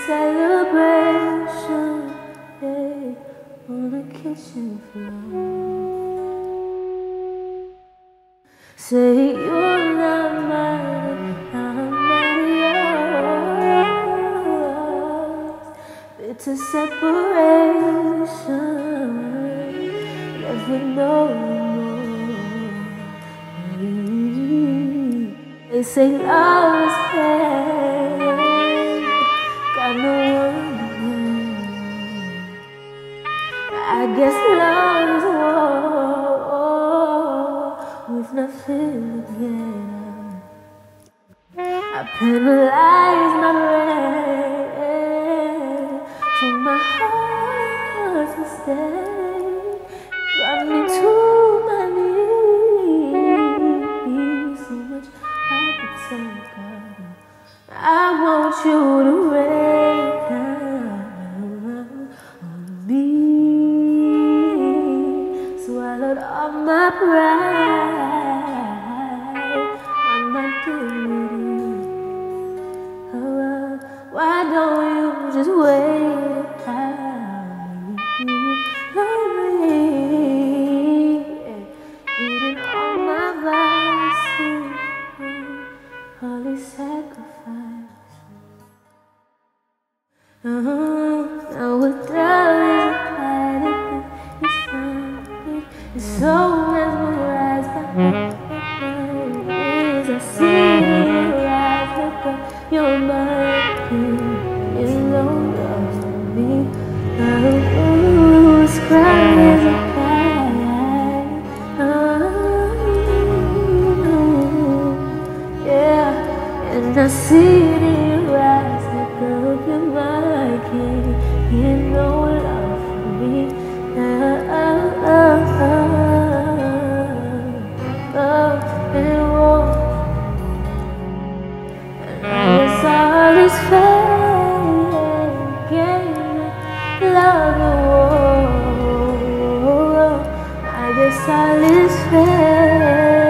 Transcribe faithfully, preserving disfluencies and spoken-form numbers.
celebration, hey, on the kitchen floor. Say you're not mine, I'm not yours. Bitter separation, left with no remorse. They say love is pain, got no one to blame. I guess love is war with nothing to gain. I penalize my brain for my heart to stay, brought me to my knees. So much I could take on. I want you to rain down on me. Swallowed all my pride, I'm not dignity. Oh, why don't you just wait out? Lonely, eating all my vices, holy sacrifice. Uh-huh. Now what does hiding is fine. It's so mesmerized by as I see your eyes look up, your mind is no love for me. Oh, it's crying as I cry. Oh, yeah, and I see it in your eyes, look up your mind, can't get no love for me. Oh, oh, oh, love and war, and I guess all is fake, yeah, love and war, I guess all is fake.